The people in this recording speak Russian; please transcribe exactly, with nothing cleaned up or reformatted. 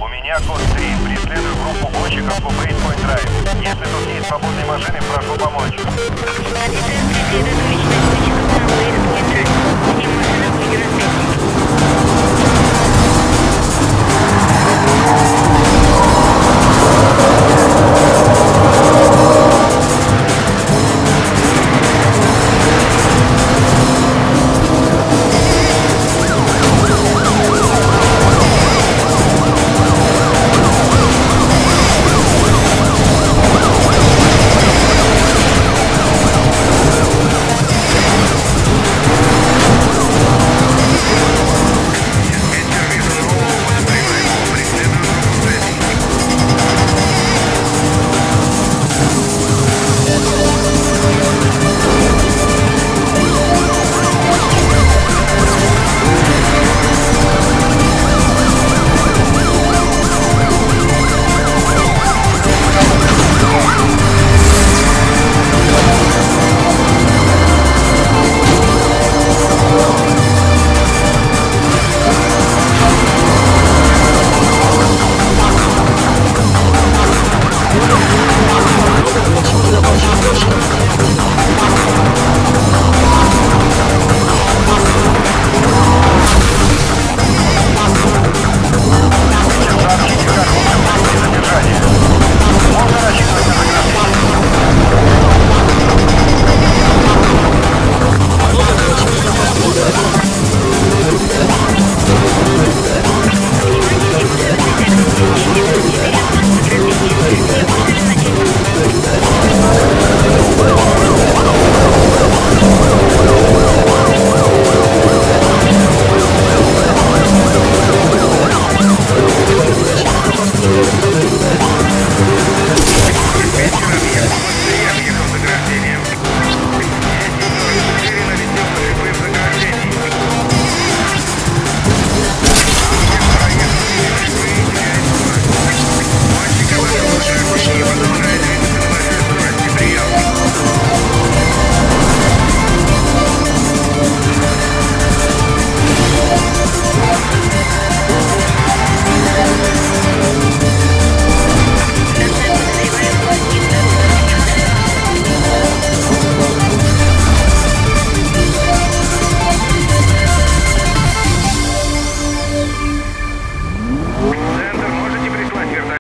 У меня код три. Преследую группу гонщиков по Бейспойнт Драйв. Если тут есть свободные машины, прошу помочь. Офицер преследует уличных гонщиков на Бейспойнт Драйв. К ним машина будет на свете.